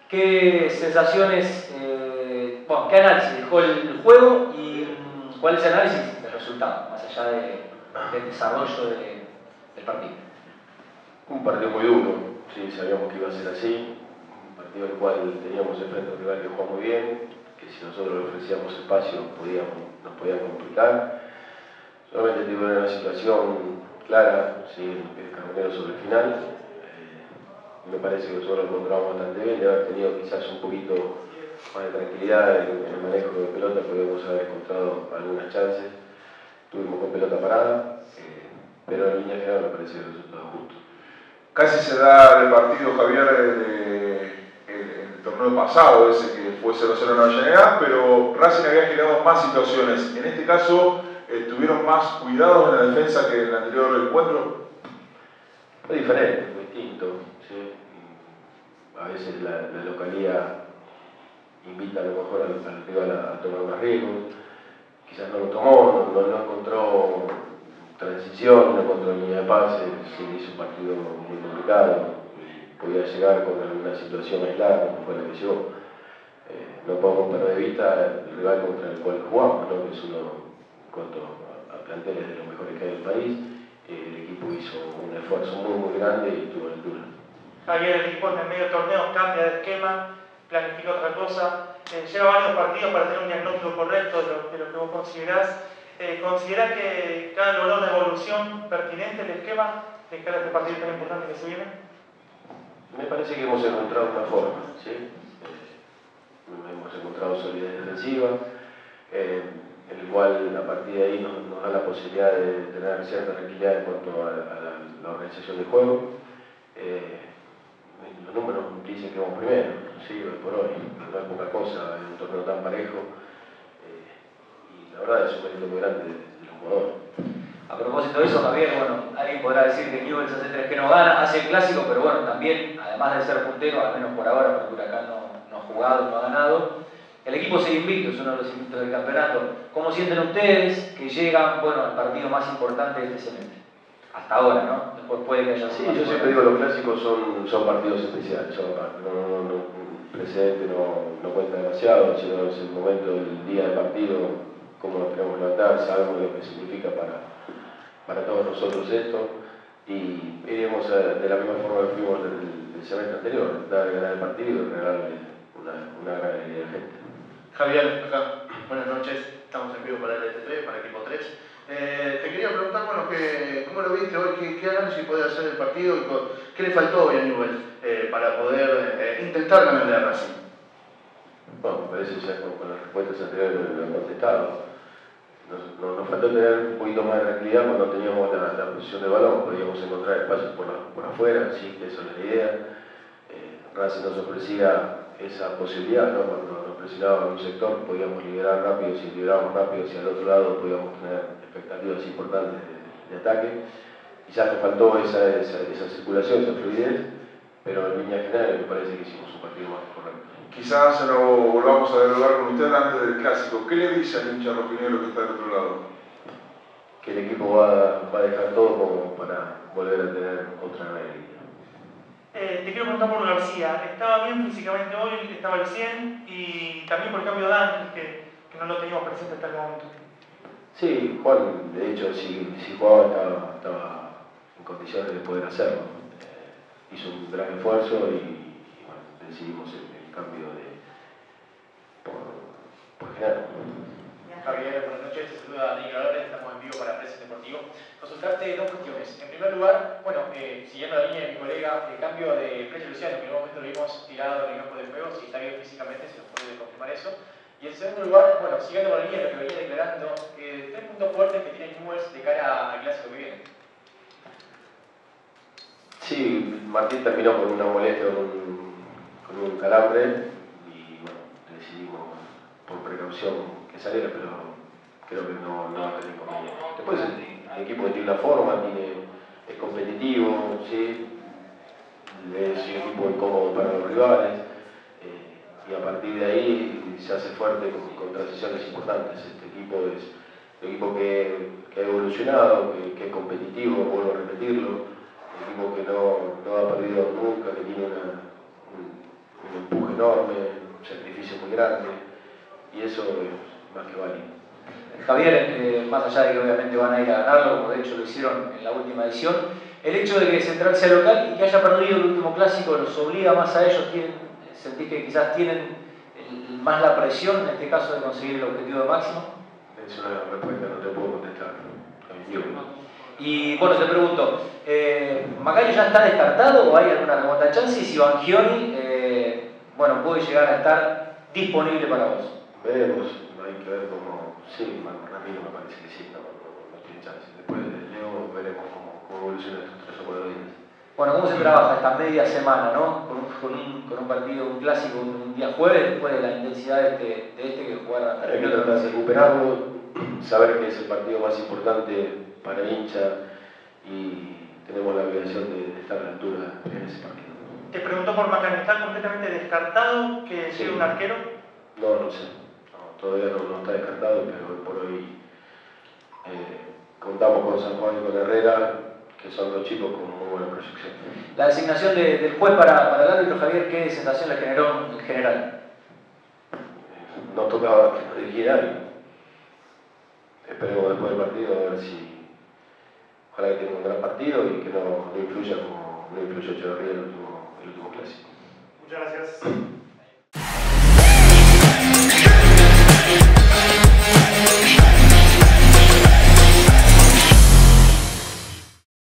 ¿Qué sensaciones, bueno, qué análisis dejó el juego y cuál es el análisis del resultado, más allá del desarrollo del partido? Un partido muy duro, sí, sabíamos que iba a ser así, un partido en el cual teníamos enfrente a un rival que jugaba muy bien, que si nosotros le ofrecíamos espacio nos podía complicar. Solamente tuvieron una situación clara, sí, el Carbonero sobre el final. Me parece que nosotros lo encontramos bastante bien, de haber tenido quizás un poquito más de tranquilidad en el manejo de pelota, podríamos haber encontrado algunas chances. Tuvimos con pelota parada, pero en línea general me parece el resultado justo. Casi se da el partido, Javier, el torneo pasado, ese que fue 0-0 en Avellaneda, pero Racing había generado más situaciones. En este caso, ¿tuvieron más cuidados en la defensa que en el anterior encuentro? Fue diferente, fue distinto. ¿Sí? A veces la localía invita a lo mejor al rival a tomar más riesgos. Quizás no lo tomó, no encontró transición, no encontró línea de pase, se hizo un partido muy complicado. Podía llegar con alguna situación aislada, como fue la que llegó. No podemos perder de vista el rival contra el cual jugamos, ¿no? Que es uno, en cuanto a planteles, de los mejores que hay en el país. El equipo hizo un esfuerzo muy grande y estuvo a la altura. Javier, el equipo en el medio torneo cambia de esquema, planifica otra cosa, lleva varios partidos para tener un diagnóstico correcto de lo que vos considerás. ¿Considerás que ha logrado una evolución pertinente el esquema de cara a este partido tan importante que se viene? Me parece que hemos encontrado una forma, ¿sí? Hemos encontrado solidez defensiva, en el cual a partir de ahí nos da la posibilidad de tener cierta tranquilidad en cuanto a la organización del juego. Los números dicen que vamos primero, sí, hoy por hoy, no es poca cosa en un torneo tan parejo, y la verdad es un mérito muy grande de los jugadores. A propósito de eso, Javier, bueno, alguien podrá decir que Newell's hace 3 que no gana, hace el clásico, pero bueno, también, además de ser puntero, al menos por ahora, porque Huracán no ha jugado, no ha ganado, el equipo sigue invicto, es uno de los invictos del campeonato. ¿Cómo sienten ustedes que llegan, bueno, al partido más importante de este semestre? Hasta ahora, ¿no? Después puede que haya... Sí, yo siempre digo que los clásicos son partidos especiales, el precedente no cuenta demasiado, sino es el momento del día del partido, cómo nos queremos levantar, sabemos lo que significa para todos nosotros esto, y iremos de la misma forma que fuimos del semestre anterior, ganar el partido y regalarle una gran alegría a la gente. Javier, acá, buenas noches, estamos en vivo para el LT3, para Equipo 3. Te quería preguntar, bueno, ¿cómo lo viste hoy? ¿Qué análisis puede hacer el partido y qué le faltó hoy a Newell's para poder intentar ganarle a Racing? Bueno, me parece que ya con las respuestas anteriores lo han contestado. Nos faltó tener un poquito más de tranquilidad cuando teníamos la posición de balón, podíamos encontrar espacios por afuera, sí, eso es la idea. Racing nos ofrecía esa posibilidad, ¿no? Cuando nos presionaba en un sector podíamos liberar rápido, si liberábamos rápido hacia el otro lado podíamos tener expectativas importantes de ataque. Quizás nos faltó esa circulación, esa fluidez, pero en línea general me parece que hicimos un partido más correcto. Quizás lo volvamos a dialogar con usted antes del clásico. ¿Qué le dice al hincha rojinegro que está del otro lado? Que el equipo va a dejar todo como para volver a tener otra alegría. Te quiero preguntar por García. ¿Estaba bien físicamente hoy? ¿Estaba al 100? Y también por el cambio de Ángel, que no lo teníamos presente hasta el momento. Sí, Juan, de hecho, si jugaba estaba en condiciones de poder hacerlo. Hizo un gran esfuerzo y bueno, decidimos el cambio por general. Javier, buenas noches, te saluda Dani Valores, estamos en vivo para Press Deportivo. Consultarte dos cuestiones. En primer lugar, bueno, siguiendo la línea de mi colega, el cambio de Flecha Luciano, que en un momento lo vimos tirado en el campo de juego, si está bien físicamente, se nos puede confirmar eso. Y en segundo lugar, bueno, siguiendo la línea de lo que venía declarando, 3 puntos fuertes que tiene Newell's de cara al clásico que viene. Sí, Martín terminó con una molestia, con un calambre, y bueno, decidimos por precaución que saliera, pero creo que no va a tener inconveniente. Después el equipo tiene una forma, es competitivo, ¿sí? Es un equipo incómodo para los rivales, y a partir de ahí se hace fuerte con transiciones importantes. Este equipo es un equipo que ha evolucionado, que es competitivo, vuelvo a repetirlo, un equipo que no ha perdido nunca, que tiene una un empuje enorme, un sacrificio muy grande, y eso es más que válido. Javier, más allá de que obviamente van a ir a ganarlo, como de hecho lo hicieron en la última edición, el hecho de que Central sea local y que haya perdido el último clásico los obliga más a ellos, sentís que quizás tienen más la presión en este caso de conseguir el objetivo de máximo. Es una respuesta que no te puedo contestar. Y bueno, te pregunto, ¿Macario ya está descartado o hay alguna remota chance? Y si Bangioni bueno, puede llegar a estar disponible para vos. Veremos, hay que ver cómo. Sí, Ramiro me parece que sí, no tiene chance. Después de Leo veremos cómo evoluciona estos 3 o 4 días. Bueno, ¿cómo se trabaja esta media semana, no? Con un partido, un clásico, un día jueves, después de la intensidad de este que jugaron. Hay que tratar de recuperarlo, saber que es el partido más importante para el hincha y tenemos la obligación de estar a la altura en ese partido. Te pregunto por Macario, ¿está completamente descartado que sea un arquero? No sé. No, todavía no está descartado, pero hoy por hoy contamos con San Juan y con Herrera, que son 2 chicos con muy buena proyección. La designación del juez para el árbitro, Javier, ¿qué sensación le generó en general? Nos tocaba dirigir algo. Esperemos después del partido a ver si. Ojalá que tenga un gran partido y que no influya como no influyó Echeverría el último clásico. Muchas gracias.